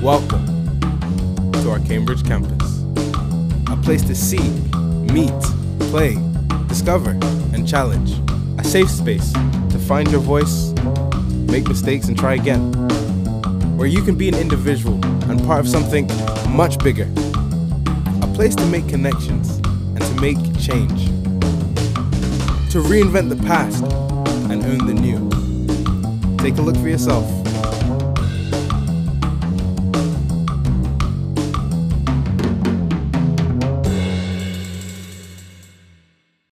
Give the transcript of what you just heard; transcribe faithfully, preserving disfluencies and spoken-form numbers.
Welcome to our Cambridge campus, a place to see, meet, play, discover, and challenge. A safe space to find your voice, make mistakes, and try again. Where you can be an individual and part of something much bigger. A place to make connections and to make change. To reinvent the past and own the new. Take a look for yourself.